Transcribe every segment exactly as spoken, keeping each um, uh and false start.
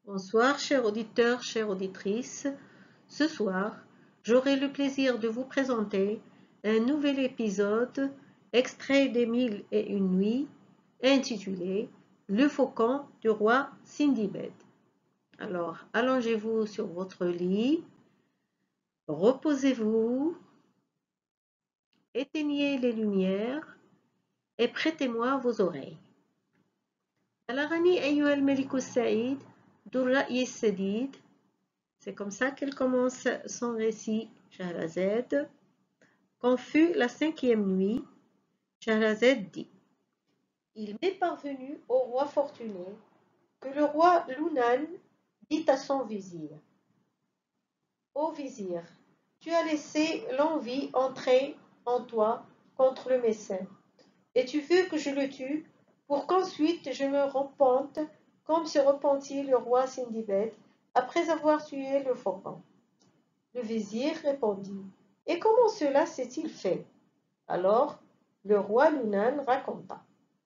Bonsoir, chers auditeurs, chères auditrices. Ce soir, j'aurai le plaisir de vous présenter un nouvel épisode extrait des Mille et une nuits intitulé Le faucon du roi Sindibad. Alors, allongez-vous sur votre lit, reposez-vous, éteignez les lumières et prêtez-moi vos oreilles. Al-Aghani Ayyuha al-Malik al-Sa'id Durra'i al-Sadid. C'est comme ça qu'elle commence son récit, Shahrazad. Quand fut la cinquième nuit, Shahrazad dit: Il m'est parvenu au roi fortuné que le roi Lunan dit à son vizir: Ô vizir, tu as laissé l'envie entrer en toi contre le médecin, et tu veux que je le tue pour qu'ensuite je me repente comme se repentit le roi Sindibad après avoir tué le faucon. Le vizir répondit: Et comment cela s'est-il fait? Alors le roi Lunan raconta.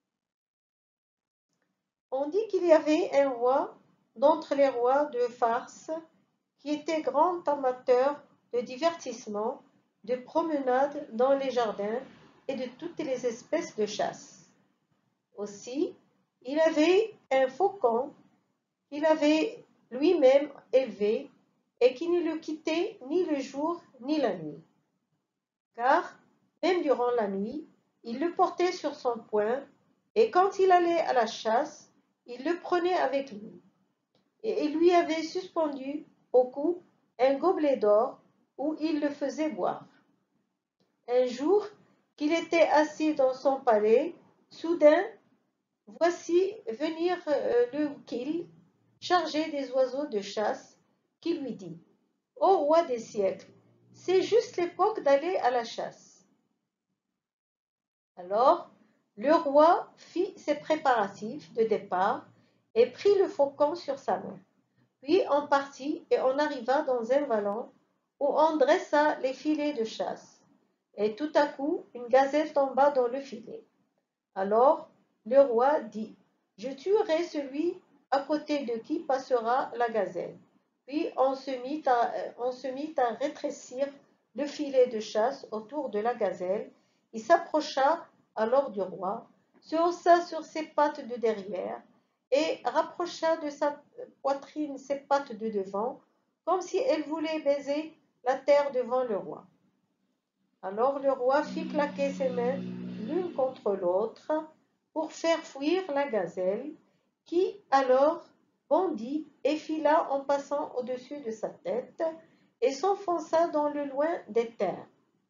On dit qu'il y avait un roi d'entre les rois de Farse qui était grand amateur de divertissement, de promenades dans les jardins et de toutes les espèces de chasse. Aussi, il avait un faucon qu'il avait lui-même élevé et qui ne le quittait ni le jour ni la nuit. Car, même durant la nuit, il le portait sur son poing, et quand il allait à la chasse, il le prenait avec lui. Et il lui avait suspendu au cou un gobelet d'or où il le faisait boire. Un jour qu'il était assis dans son palais, soudain, voici venir le Wukil, chargé des oiseaux de chasse, qui lui dit: Ô roi des siècles, c'est juste l'époque d'aller à la chasse. Alors, le roi fit ses préparatifs de départ et prit le faucon sur sa main. Puis on partit et on arriva dans un vallon où on dressa les filets de chasse. Et tout à coup, une gazelle tomba dans le filet. Alors, le roi dit: Je tuerai celui à côté de qui passera la gazelle. Puis on se mit à, on se mit à rétrécir le filet de chasse autour de la gazelle. Il s'approcha alors du roi, se haussa sur ses pattes de derrière et rapprocha de sa poitrine ses pattes de devant, comme si elle voulait baiser la terre devant le roi. Alors le roi fit claquer ses mains l'une contre l'autre pour faire fuir la gazelle, qui alors bondit et fila en passant au-dessus de sa tête et s'enfonça dans le loin des terres.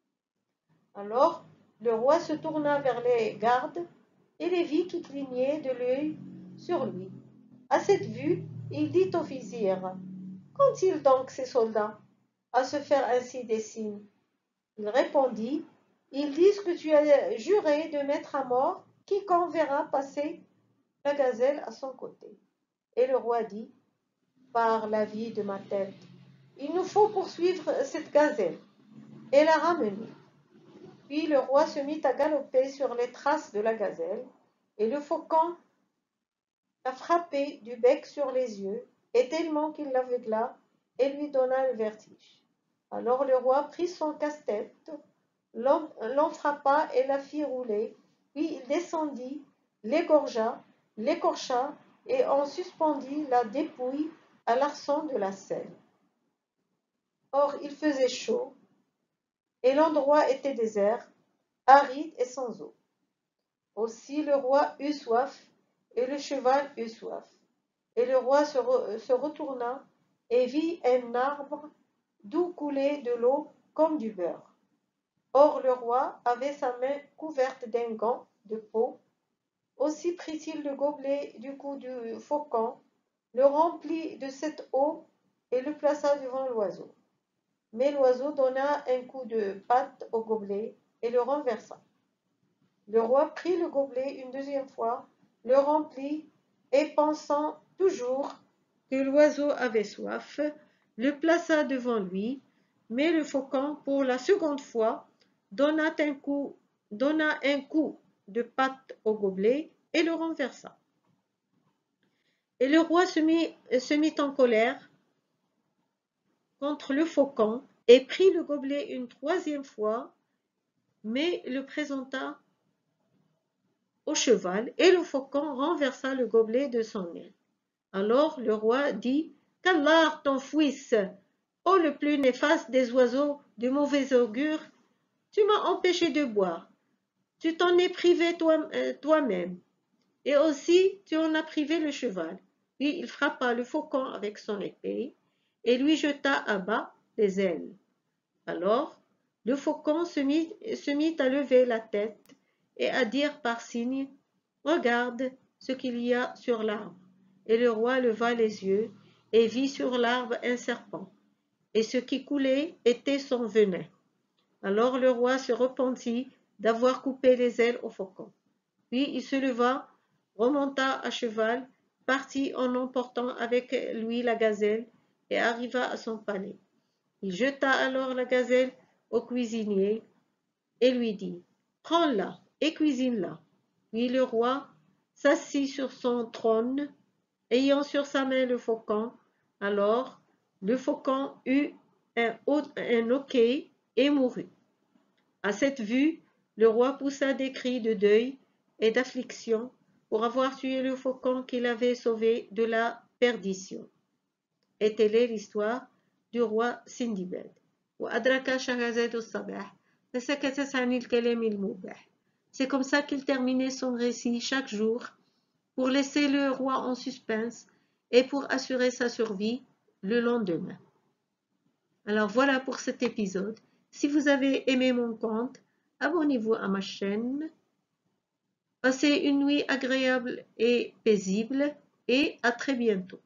Alors le roi se tourna vers les gardes et les vit qui clignaient de l'œil sur lui. À cette vue, il dit au vizir: Qu'ont-ils donc ces soldats à se faire ainsi des signes? Il répondit: Ils disent que tu as juré de mettre à mort quiconque verra passer la gazelle à son côté. Et le roi dit: Par la vie de ma tête, il nous faut poursuivre cette gazelle et la ramener. Puis le roi se mit à galoper sur les traces de la gazelle, et le faucon l'a frappé du bec sur les yeux, et tellement qu'il l'aveugla et lui donna le vertige. Alors le roi prit son casse-tête, l'en frappa et la fit rouler, puis il descendit, l'égorgea, l'écorcha et en suspendit la dépouille à l'arçon de la selle. Or il faisait chaud, et l'endroit était désert, aride et sans eau. Aussi le roi eut soif, et le cheval eut soif. Et le roi se, re, se retourna et vit un arbre d'où coulait de l'eau comme du beurre. Or le roi avait sa main couverte d'un gant de peau. Aussi prit-il le gobelet du cou du faucon, le remplit de cette eau et le plaça devant l'oiseau. Mais l'oiseau donna un coup de patte au gobelet et le renversa. Le roi prit le gobelet une deuxième fois, le remplit et pensant toujours que l'oiseau avait soif, le plaça devant lui, mais le faucon, pour la seconde fois, donna un coup, donna un coup de patte au gobelet et le renversa. Et le roi se mit, se mit en colère contre le faucon et prit le gobelet une troisième fois, mais le présenta au cheval, et le faucon renversa le gobelet de son aile. Alors le roi dit: Qu'Allah t'enfouisse, ô le plus néfaste des oiseaux de mauvais augure, tu m'as empêché de boire, tu t'en es privé toi, euh, toi-même, et aussi tu en as privé le cheval. Puis il frappa le faucon avec son épée et lui jeta à bas les ailes. Alors le faucon se mit, se mit à lever la tête et à dire par signe: Regarde ce qu'il y a sur l'arbre. Et le roi leva les yeux et vit sur l'arbre un serpent, et ce qui coulait était son venin. Alors le roi se repentit d'avoir coupé les ailes au faucon. Puis il se leva, remonta à cheval, partit en emportant avec lui la gazelle, et arriva à son palais. Il jeta alors la gazelle au cuisinier et lui dit: Prends-la et cuisine-la. Puis le roi s'assit sur son trône, ayant sur sa main le faucon. Alors le faucon eut un, un hoquet et mourut. À cette vue, le roi poussa des cris de deuil et d'affliction pour avoir tué le faucon qu'il avait sauvé de la perdition. Et telle est l'histoire du roi Sindibad. وأدرك شهرزاد الصباح فسكتت عن الكلام المباح. C'est comme ça qu'il terminait son récit chaque jour pour laisser le roi en suspense et pour assurer sa survie le lendemain. Alors voilà pour cet épisode. Si vous avez aimé mon conte, abonnez-vous à ma chaîne. Passez une nuit agréable et paisible et à très bientôt.